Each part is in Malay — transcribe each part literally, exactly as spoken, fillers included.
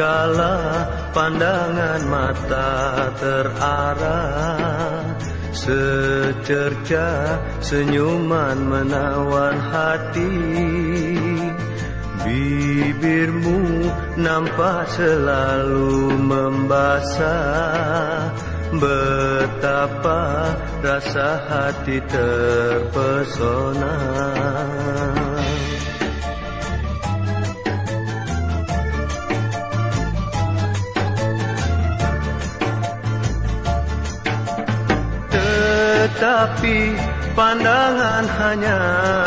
kala pandangan mata terarah, secerca senyuman menawan hati. Bibirmu nampak selalu membasah, betapa rasa hati terpesona. Tetapi pandangan hanya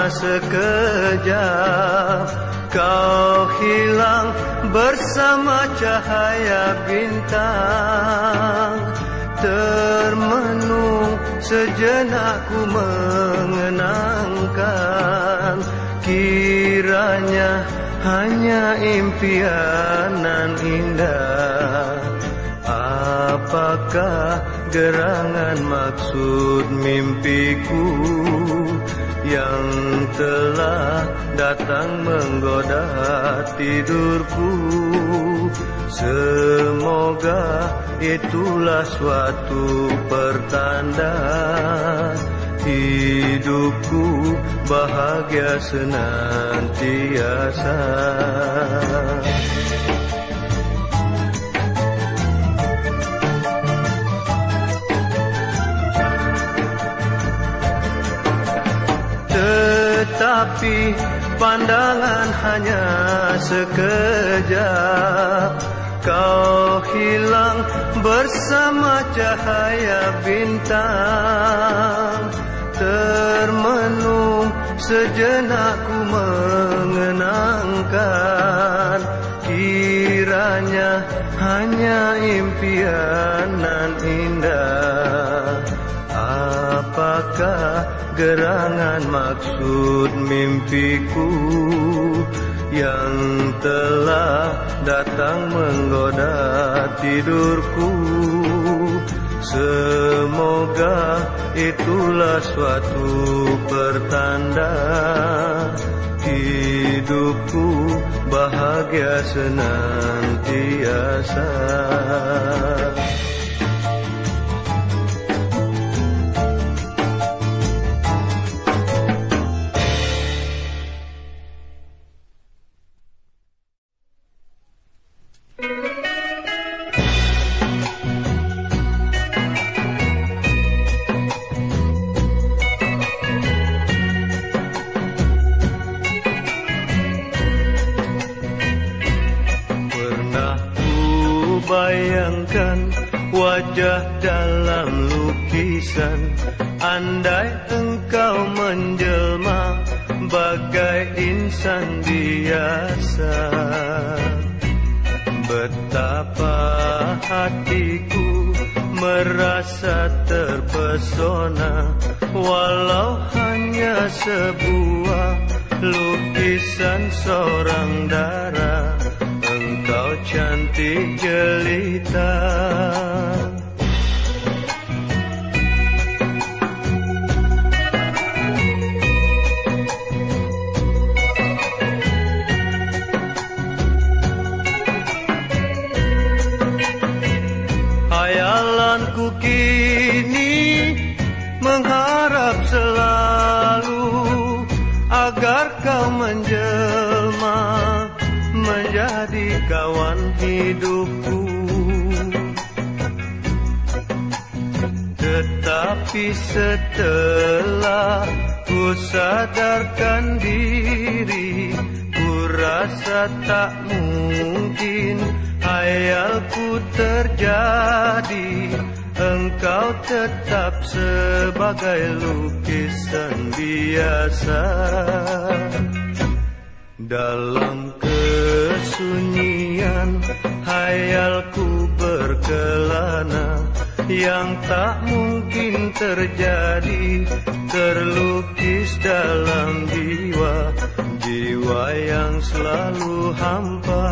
sekejap, kau hilang bersama cahaya bintang. Termenung sejenak ku mengenangkan, kiranya hanya impian nan indah. Apakah gerangan maksud mimpiku yang telah datang menggoda tidurku? Semoga itulah suatu pertanda hidupku bahagia senantiasa. Tetapi pandangan hanya sekejap, kau hilang bersama cahaya bintang. Termenung sejenak ku mengenangkan, kiranya hanya impian nan indah. Apakah gerangan maksud mimpiku yang telah datang menggoda tidurku? Semoga itulah suatu pertanda hidupku bahagia senantiasa. Wajah dalam lukisan, andai engkau menjelma bagai insan biasa. Betapa hatiku merasa terpesona, walau hanya sebuah lukisan seorang dara. Engkau cantik jelita, hayalanku kini mengharap selalu agar kau menjelma menjadi kawan hidupku. Tetapi setelah ku sadarkan diri, ku rasa tak mungkin hayalku terjadi. Engkau tetap sebagai lukisan biasa. Dalam kesunyian hayalku berkelana, yang tak mungkin terjadi terlukis dalam jiwa, jiwa yang selalu hampa.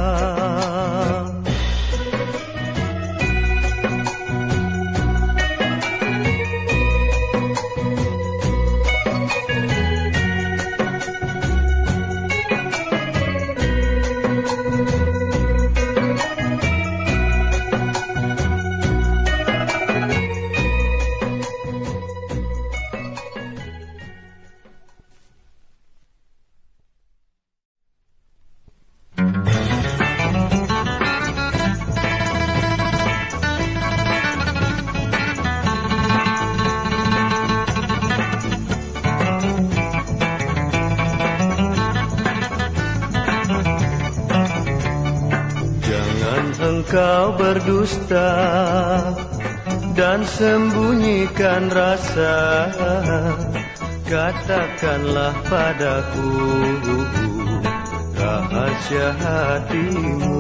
engkau berdusta dan sembunyikan rasa, katakanlah padaku rahasia hatimu.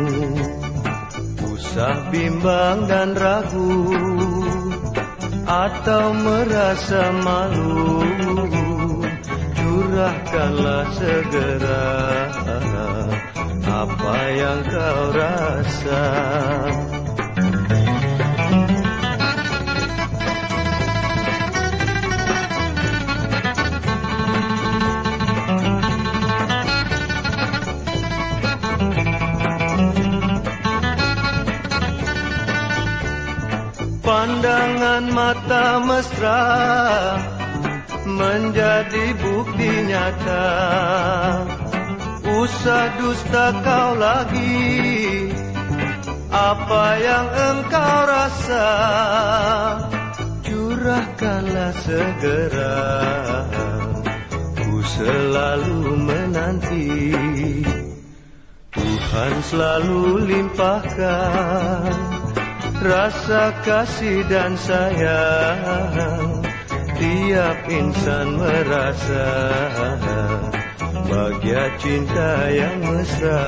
Usah bimbang dan ragu atau merasa malu, curahkanlah segera apa yang kau rasa. Pandangan mata mesra menjadi bukti nyata. Usah dusta kau lagi, apa yang engkau rasa, curahkanlah segera. Ku selalu menanti, Tuhan selalu limpahkan rasa kasih dan sayang. Tiap insan merasa bahagia cinta yang mesra.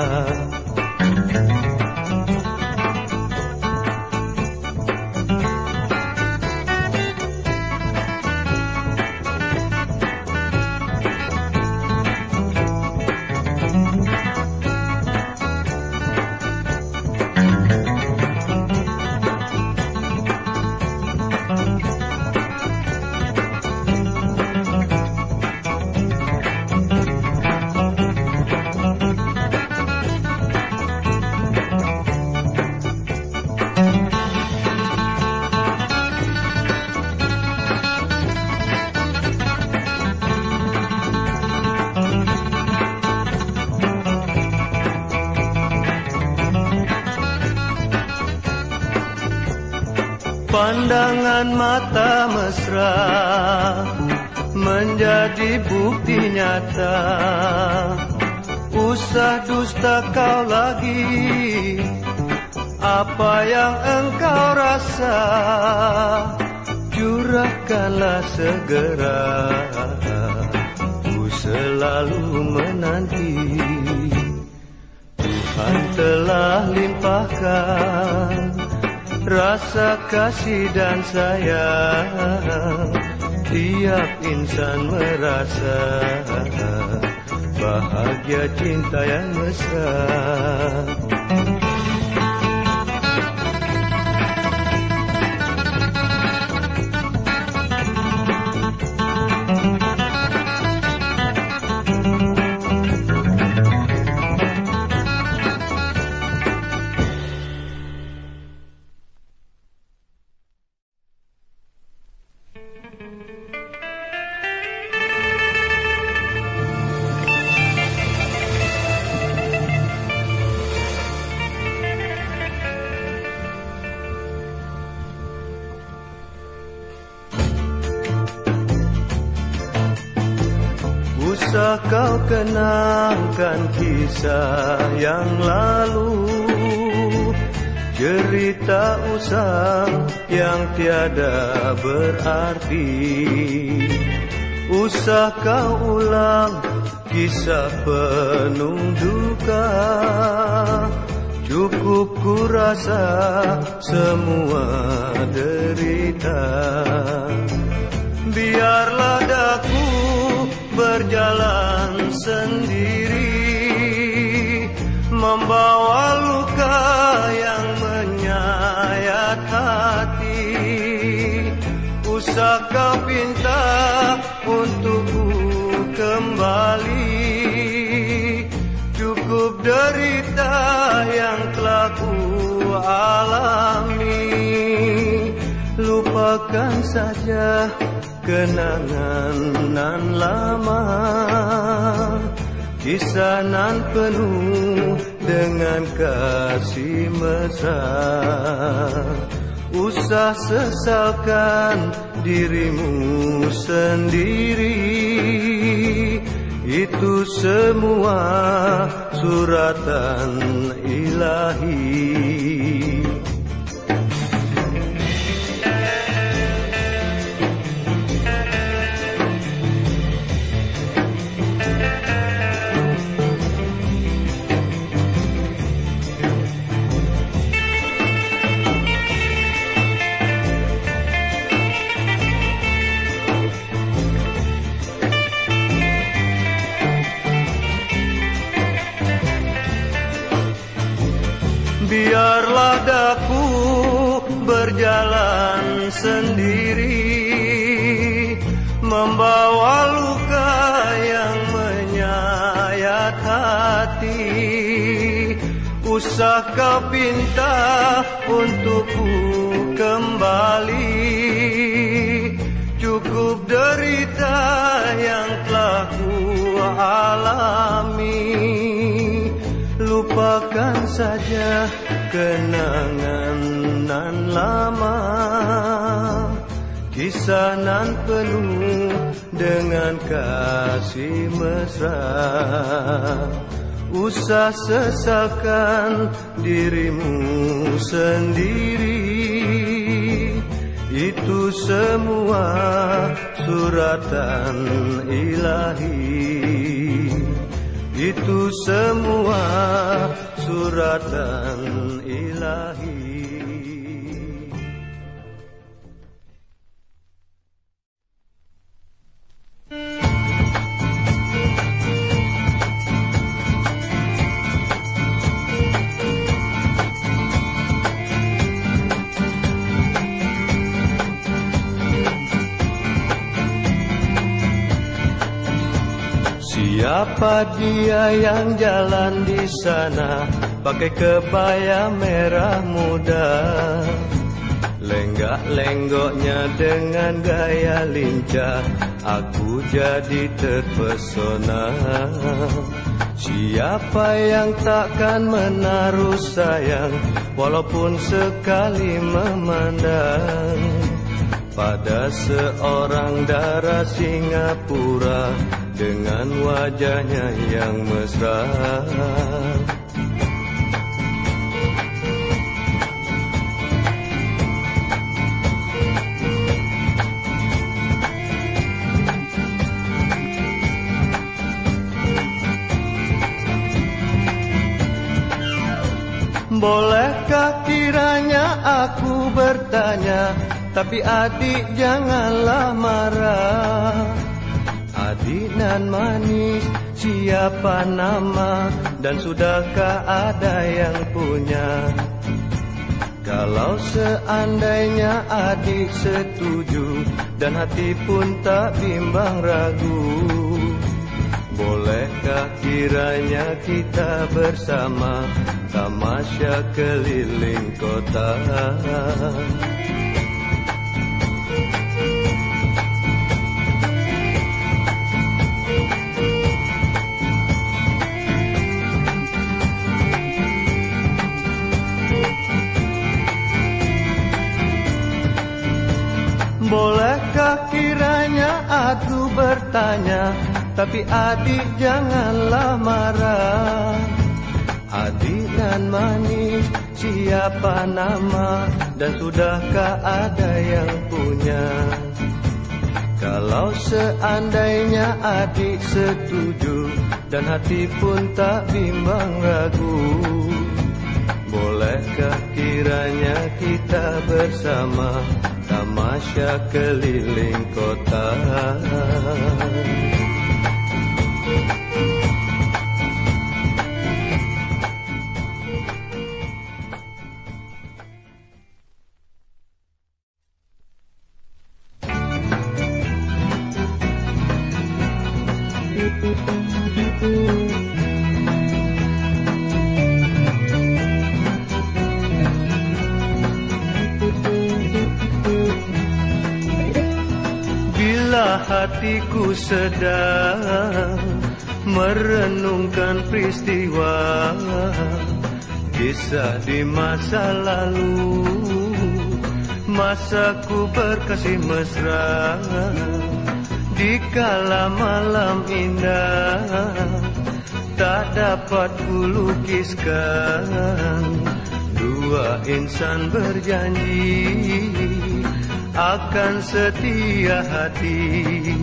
Pandangan mata mesra menjadi bukti nyata. Usah dusta kau lagi, apa yang engkau rasa, curahkanlah segera. Ku selalu menanti, Tuhan telah limpahkan rasa kasih dan sayang. Tiap insan merasa bahagia cinta yang mesra. Usah kau kenangkan kisah yang lalu, cerita usang yang tiada berarti. Usah kau ulang kisah penuh duka, cukup ku rasa semua derita. Biarlah daku berjalan sendiri, membawa luka yang menyayat hati. Usah kau pinta untukku kembali, cukup derita yang telah ku alami. Lupakan saja kenangan nan lama, kisah nan penuh dengan kasih mesra. Usah sesalkan dirimu sendiri, itu semua suratan ilahi. Biarlah daku berjalan sendiri, membawa luka yang menyayat hati. Usah kau pinta untukku kembali, cukup derita yang telah ku alami. Lupakan saja kenangan nan lama, kisah nan penuh dengan kasih mesra. Usah sesalkan dirimu sendiri, itu semua suratan ilahi. Itu semua suratan ilahi. Siapa dia yang jalan di sana, pakai kebaya merah muda, lenggak-lenggoknya dengan gaya lincah, aku jadi terpesona. Siapa yang takkan menaruh sayang, walaupun sekali memandang, pada seorang darah Singapura dengan wajahnya yang mesra. Bolehkah kiranya aku bertanya, tapi adik janganlah marah. Adik nan manis, siapa nama dan sudahkah ada yang punya? Kalau seandainya adik setuju dan hati pun tak bimbang ragu, bolehkah kiranya kita bersama tamasya keliling kota? Bolehkah kiranya aku bertanya, tapi adik janganlah marah. Adik nan manis, siapa nama dan sudahkah ada yang punya? Kalau seandainya adik setuju dan hati pun tak bimbang ragu, bolehkah kiranya kita bersama tamasya keliling kota? Hatiku sedang merenungkan peristiwa kisah di masa lalu, masaku berkasih mesra di kala malam indah, tak dapat kulukiskan. Dua insan berjanji akan setia hati,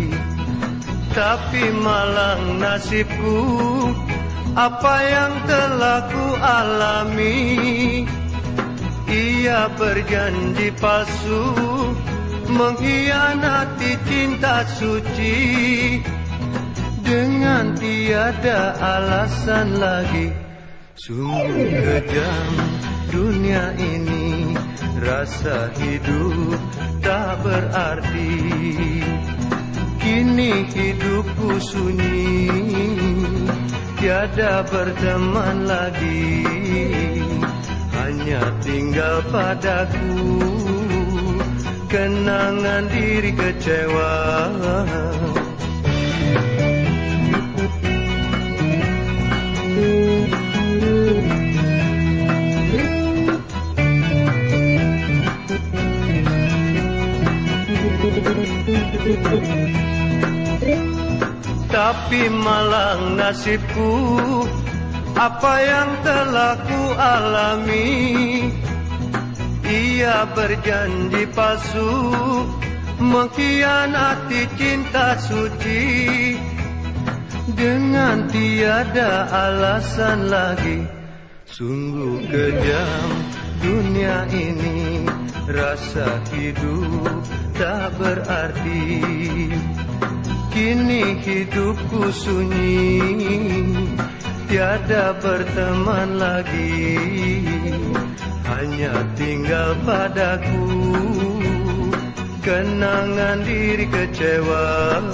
tapi malang nasibku, apa yang telah ku alami. Ia berjanji palsu, mengkhianati cinta suci, dengan tiada alasan lagi. Sungguh kejam dunia ini, rasa hidup tak berarti. Kini hidupku sunyi, tiada berteman lagi. Hanya tinggal padaku kenangan diri kecewa. Tapi malang nasibku, apa yang telah ku alami. Ia berjanji palsu, mengkhianati cinta suci, dengan tiada alasan lagi. Sungguh kejam dunia ini, rasa hidup tak berarti. Kini hidupku sunyi, tiada berteman lagi. Hanya tinggal padaku kenangan diri kecewa.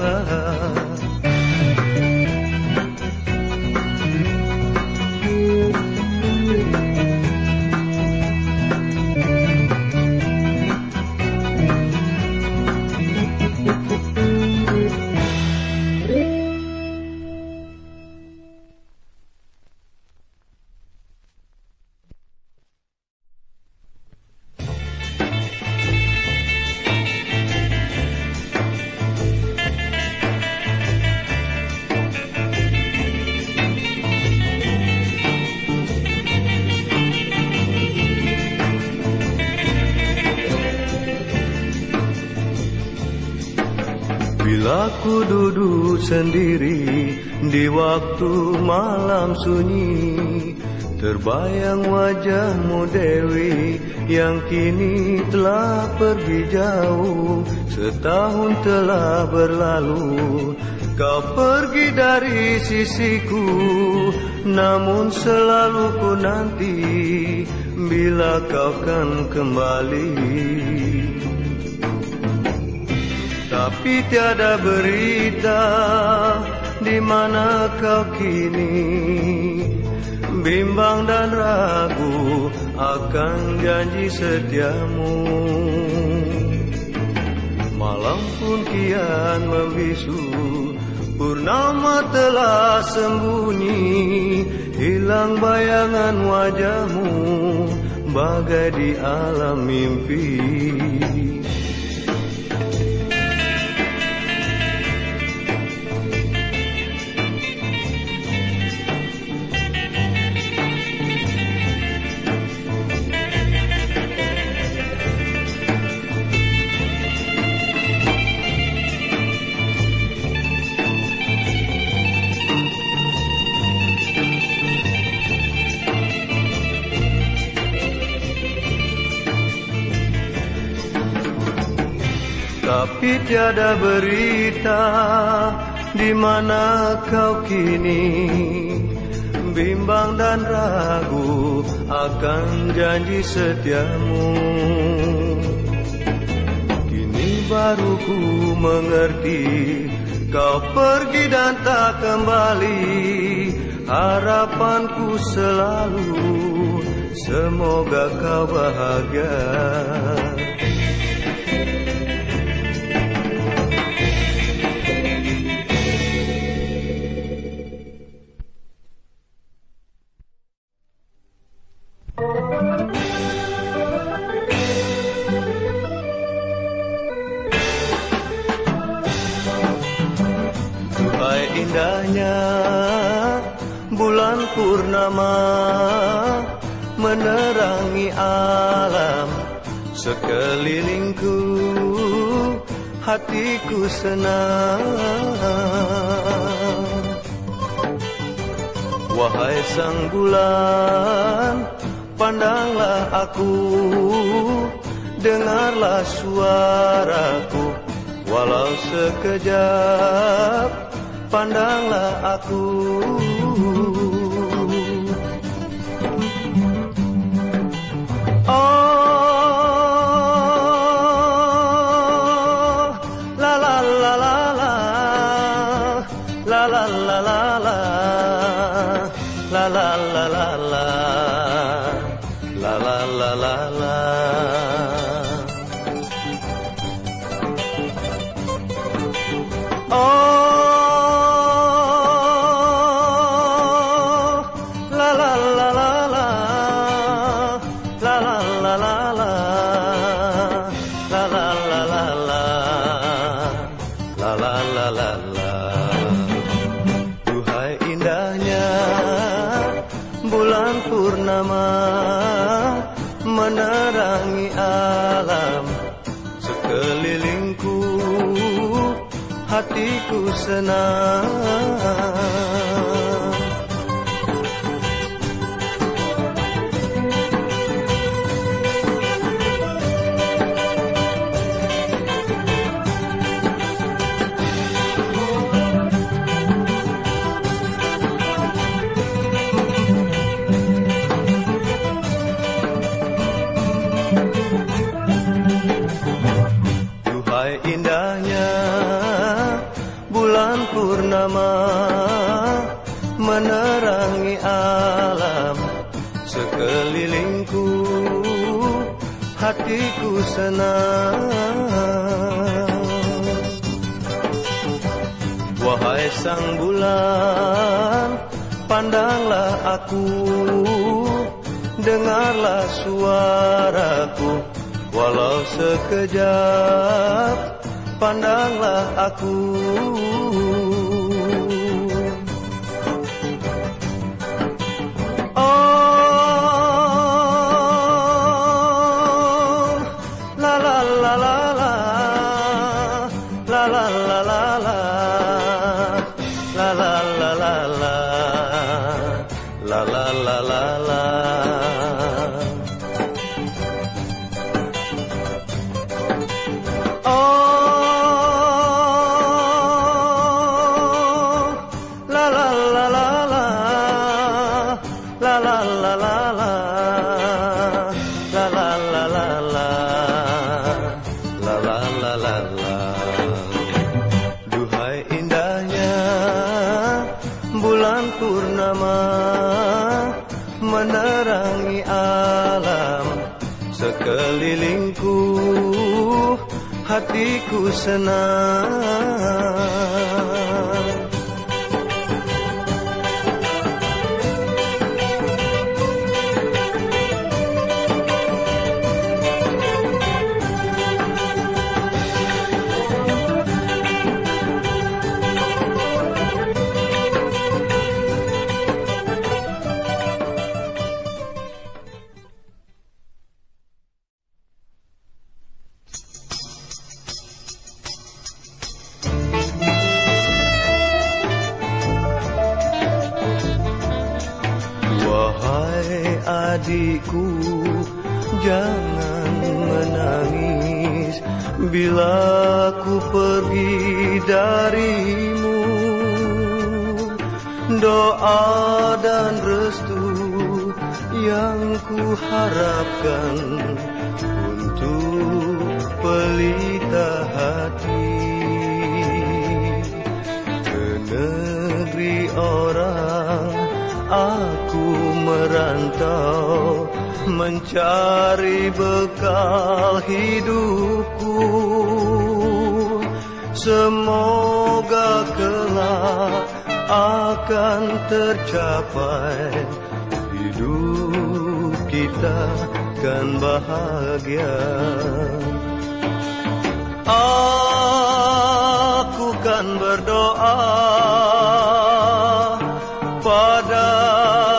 Bila ku duduk sendiri di waktu malam sunyi, terbayang wajahmu Dewi yang kini telah pergi jauh. Setahun telah berlalu, kau pergi dari sisiku, namun selalu ku nanti bila kau kan kembali. Tapi tiada berita di mana kau kini, bimbang dan ragu akan janji setiamu. Malam pun kian membisu, purnama telah sembunyi, hilang bayangan wajahmu bagai di alam mimpi. Tapi tiada berita di mana kau kini, bimbang dan ragu akan janji setiamu. Kini baru ku mengerti, kau pergi dan tak kembali. Harapanku selalu, semoga kau bahagia. purnama menerangi alam sekelilingku, hatiku senang. Wahai sang bulan, pandanglah aku, dengarlah suaraku, walau sekejap, pandanglah aku. Oh, la la la la la, la la la la la, la la la la la, la la la la la. Oh, la la la la la, la la la la la, la la la la la, la la la la la. Duhai indahnya bulan purnama menerangi alam sekelilingku, hatiku senang. Duhai indahnya bulan purnama menerangi alam sekelilingku, hatiku senang. Wahai sang bulan, pandanglah aku, dengarlah suaraku, walau sekejap, pandanglah aku. Oh, la la la la la, la la la la la, la la la la la, la la la la la. Duhai indahnya bulan purnama menerangi alam sekelilingku, hatiku senang. Wahai adikku, jangan menangis bila ku pergi darimu. Doa dan restu yang ku harapkan untuk pelita hati. Ke negeri orang aku merantau mencari bekal hidupku. Semoga kelak akan tercapai, hidup kita kan bahagia. Aku kan berdoa pada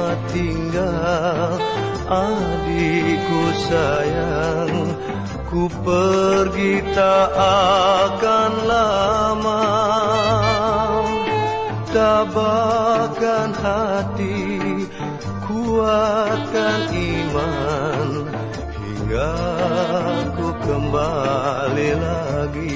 tinggal adikku sayang, ku pergi tak akan lama. Tabahkan hati, kuatkan iman, hingga ku kembali lagi.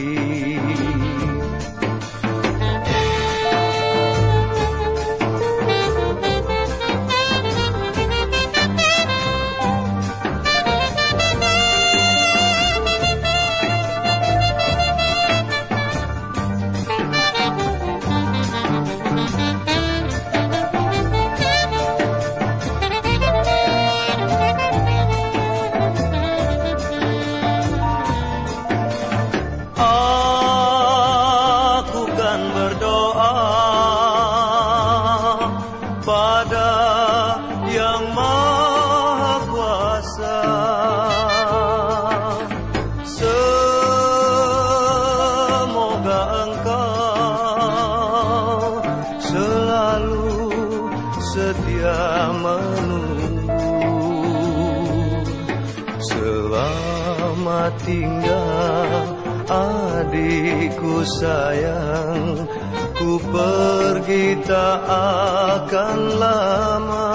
Tinggal adikku sayang, ku pergi tak akan lama.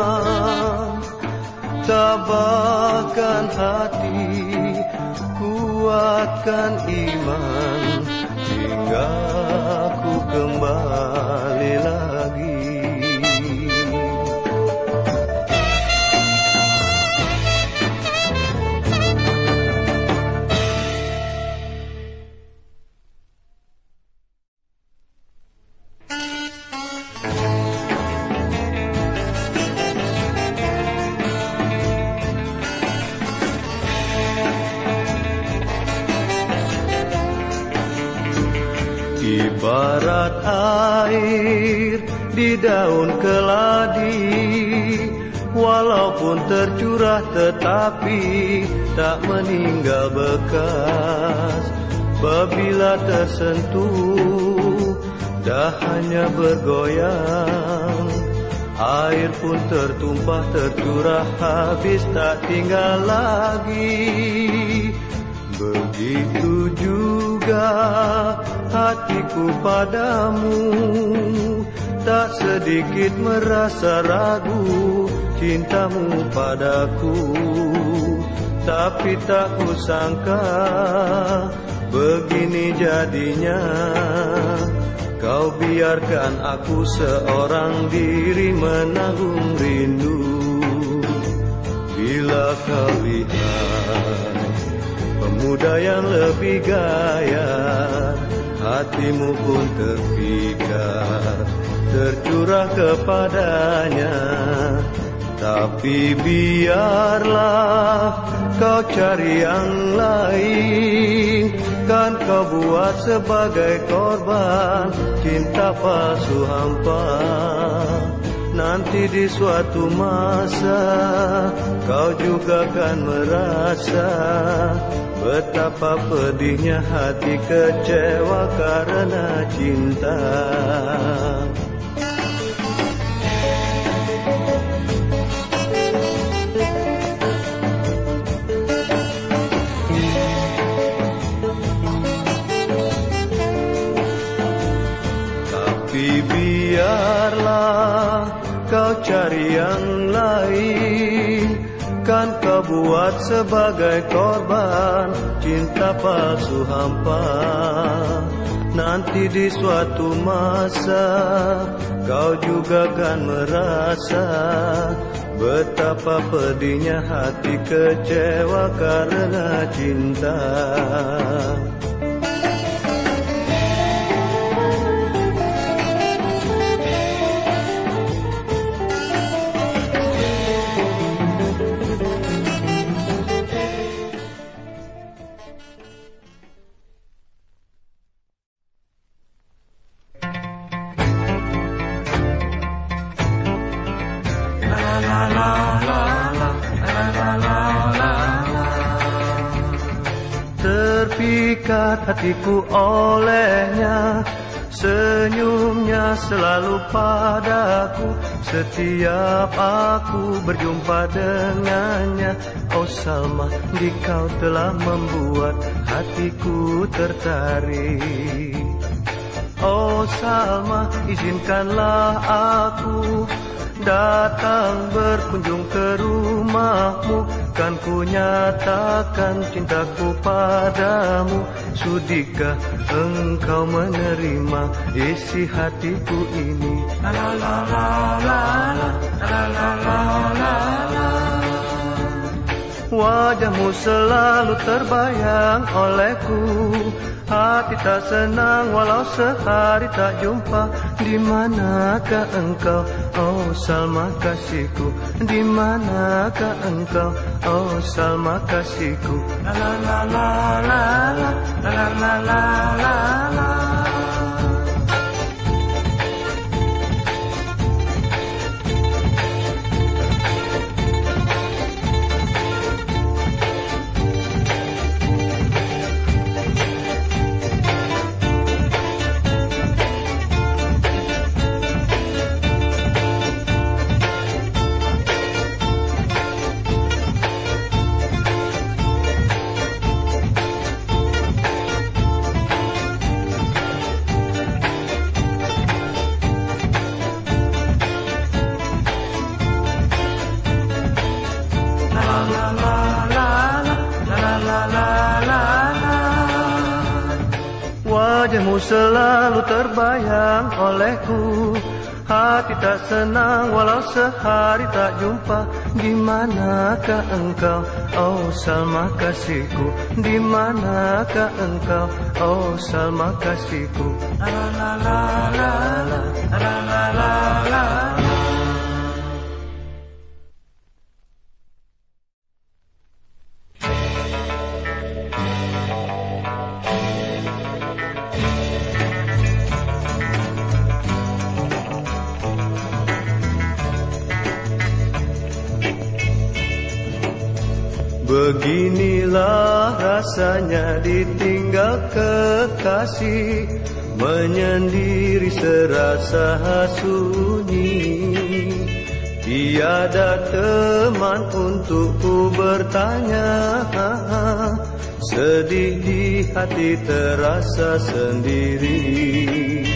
Tabahkan hati, kuatkan iman, hingga ku kembali lagi. Ibarat air di daun keladi, walaupun tercurah tetapi tak meninggal bekas. Bila tersentuh, dah hanya bergoyang. Air pun tertumpah, tercurah, habis tak tinggal lagi. Begitu juga hatiku padamu, tak sedikit merasa ragu cintamu padaku. Tapi tak kusangka begini jadinya, kau biarkan aku seorang diri menanggung rindu. Bila kau lihat pemuda yang lebih gaya, hatimu pun terpikat, tercurah kepadanya. Tapi biarlah kau cari yang lain, kan kau buat sebagai korban cinta palsu hampa. Nanti di suatu masa kau juga kan merasa betapa pedihnya hati kecewa karena cinta. Tapi biarlah kau cari yang lain, kan kau buat sebagai korban cinta palsu hampa. Nanti di suatu masa kau juga kan merasa betapa pedihnya hati kecewa karena cinta. Terpikat hatiku olehnya, senyumnya selalu padaku, Setiap aku berjumpa dengannya, oh Salma, di kau telah membuat hatiku tertarik. Oh Salma, izinkanlah aku datang berkunjung ke rumahmu, kan ku nyatakan cintaku padamu. Sudikah engkau menerima isi hatiku ini? La la la la la la la la la la. Wajahmu selalu terbayang olehku, hati tak senang walau sehari tak jumpa. Di manakah engkau, oh Salma kasihku? Di manakah engkau, oh Salma kasihku? La la la la la la la la la la la. Wajahmu selalu terbayang olehku, hati tak senang walau sehari tak jumpa. Di manakah engkau, oh Salma kasihku? Di manakah engkau, oh Salma kasihku? La la la la la la la la la. Beginilah rasanya ditinggal kekasih, menyendiri serasa sunyi. Tiada teman untukku bertanya, sedih di hati terasa sendiri.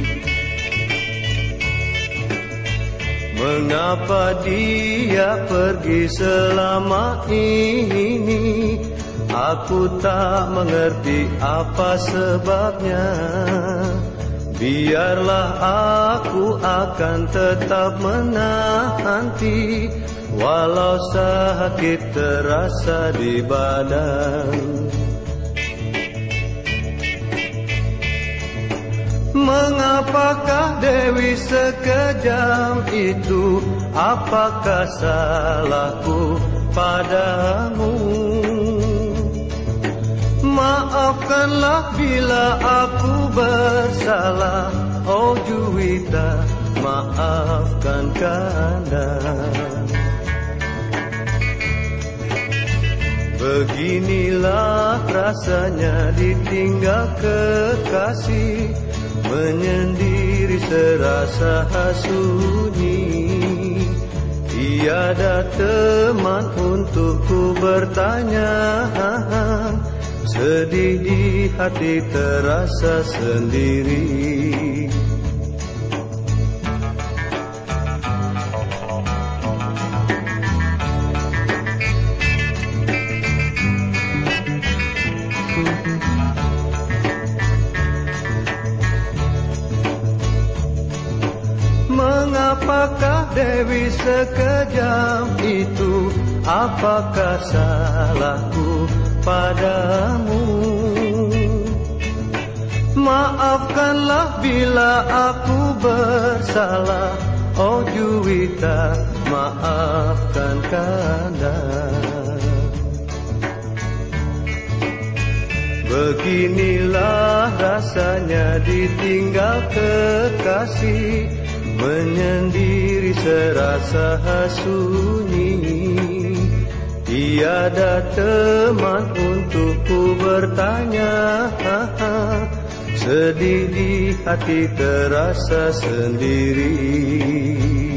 Mengapa dia pergi selama ini? Aku tak mengerti apa sebabnya. Biarlah aku akan tetap menanti, walau sakit terasa di badan. Mengapakah Dewi sekejam itu? Apakah salahku padamu? Maafkanlah bila aku bersalah, oh Juwita, maafkan Kanda. Beginilah rasanya ditinggal kekasih, menyendiri serasa sunyi. Tiada teman untukku bertanya, sedih di hati terasa sendiri. Mengapakah Dewi sekejam itu? Apakah salahku padamu? Maafkanlah bila aku bersalah, oh Juwita, maafkan Kanda. Beginilah rasanya ditinggal kekasih, menyendiri serasa sunyi. Tiada teman untukku bertanya, sedih di hati terasa sendiri.